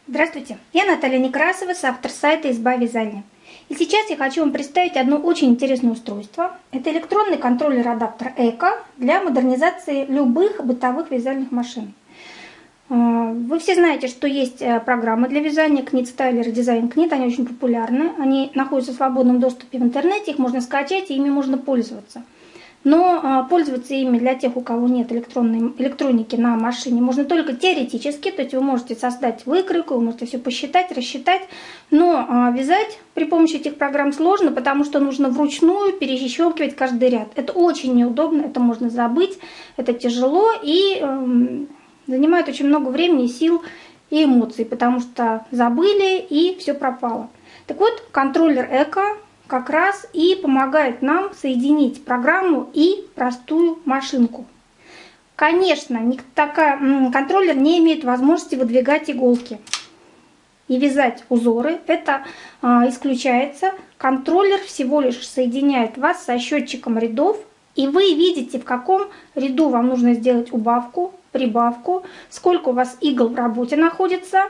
Здравствуйте, я Наталья Некрасова, автор сайта «Изба вязания». И сейчас я хочу вам представить одно очень интересное устройство. Это электронный контроллер-адаптер Эко для модернизации любых бытовых вязальных машин. Вы все знаете, что есть программы для вязания, KnitStyle, Design Knit, они очень популярны. Они находятся в свободном доступе в интернете, их можно скачать и ими можно пользоваться. Но пользоваться ими для тех, у кого нет электроники на машине, можно только теоретически, то есть вы можете создать выкройку, вы можете все посчитать, рассчитать, но вязать при помощи этих программ сложно, потому что нужно вручную перещелкивать каждый ряд. Это очень неудобно, это можно забыть, это тяжело и занимает очень много времени, сил и эмоций, потому что забыли и все пропало. Так вот, контроллер Эко как раз и помогает нам соединить программу и простую машинку. Конечно, контроллер не имеет возможности выдвигать иголки и вязать узоры. Это исключается. Контроллер всего лишь соединяет вас со счетчиком рядов, и вы видите, в каком ряду вам нужно сделать убавку, прибавку, сколько у вас игл в работе находится.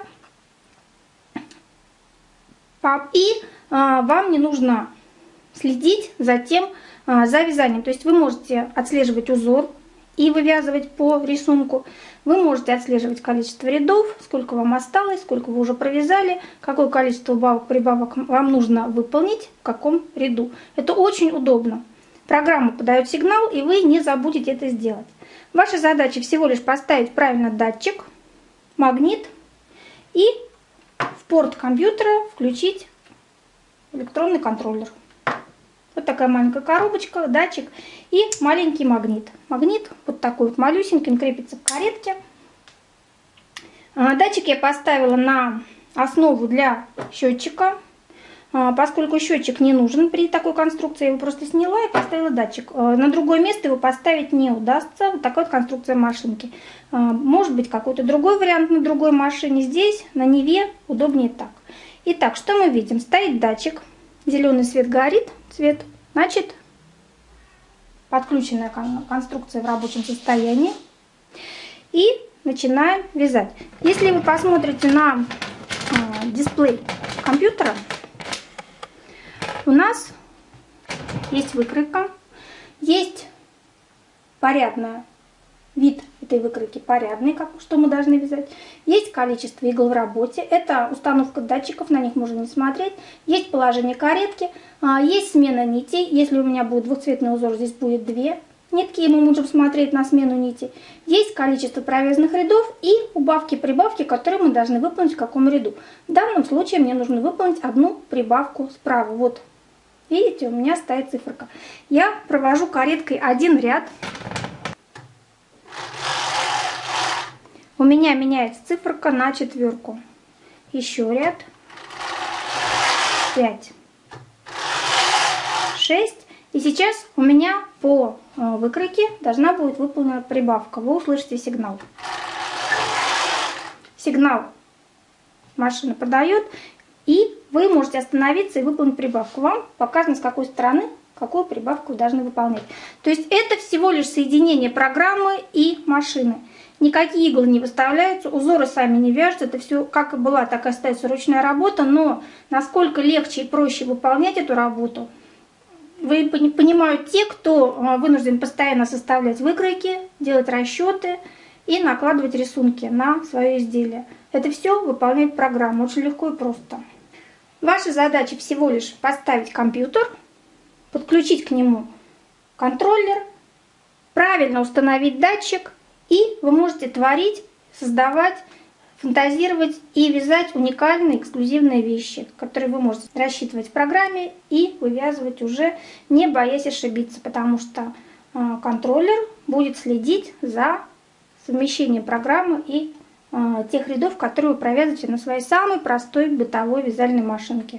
И вам не нужно следить за вязанием. То есть вы можете отслеживать узор и вывязывать по рисунку. Вы можете отслеживать количество рядов, сколько вам осталось, сколько вы уже провязали, какое количество убавок, прибавок вам нужно выполнить, в каком ряду. Это очень удобно. Программа подает сигнал, и вы не забудете это сделать. Ваша задача всего лишь поставить правильно датчик, магнит и в порт компьютера включить электронный контроллер. Вот такая маленькая коробочка, датчик и маленький магнит. Магнит вот такой вот малюсенький, он крепится к каретке. Датчик я поставила на основу для счетчика. Поскольку счетчик не нужен при такой конструкции, я его просто сняла и поставила датчик. На другое место его поставить не удастся. Вот такая вот конструкция машинки. Может быть какой-то другой вариант на другой машине. Здесь, на Неве, удобнее так. Итак, что мы видим? Стоит датчик. Зеленый свет горит. Значит, подключенная конструкция в рабочем состоянии. И начинаем вязать. Если вы посмотрите на дисплей компьютера, у нас есть выкройка, есть порядный вид этой выкройки, порядный, что мы должны вязать. Есть количество игл в работе, это установка датчиков, на них можно не смотреть. Есть положение каретки, есть смена нитей. Если у меня будет двухцветный узор, здесь будет 2 нитки, и мы можем смотреть на смену нитей. Есть количество провязанных рядов и убавки-прибавки, которые мы должны выполнить в каком ряду. В данном случае мне нужно выполнить одну прибавку справа. Вот. Видите, у меня стоит циферка. Я провожу кареткой один ряд. У меня меняется циферка на 4. Еще ряд. 5. 6. И сейчас у меня по выкройке должна будет выполнена прибавка. Вы услышите сигнал. Сигнал машина подает. И вы можете остановиться и выполнить прибавку. Вам показано, с какой стороны какую прибавку вы должны выполнять. То есть это всего лишь соединение программы и машины. Никакие иглы не выставляются, узоры сами не вяжутся. Это все как и была, так и остается ручная работа. Но насколько легче и проще выполнять эту работу, вы понимают те, кто вынужден постоянно составлять выкройки, делать расчеты и накладывать рисунки на свое изделие. Это все выполняет программа. Очень легко и просто. Ваша задача всего лишь поставить компьютер, подключить к нему контроллер, правильно установить датчик, и вы можете творить, создавать, фантазировать и вязать уникальные, эксклюзивные вещи, которые вы можете рассчитывать в программе и вывязывать уже, не боясь ошибиться, потому что контроллер будет следить за совмещением программы и тех рядов, которые вы провязываете на своей самой простой бытовой вязальной машинке.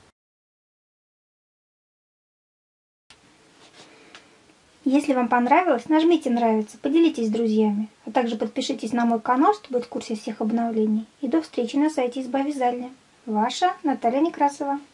Если вам понравилось, нажмите «Нравится», поделитесь с друзьями, а также подпишитесь на мой канал, чтобы быть в курсе всех обновлений. И до встречи на сайте «Изба вязания». Ваша Наталья Некрасова.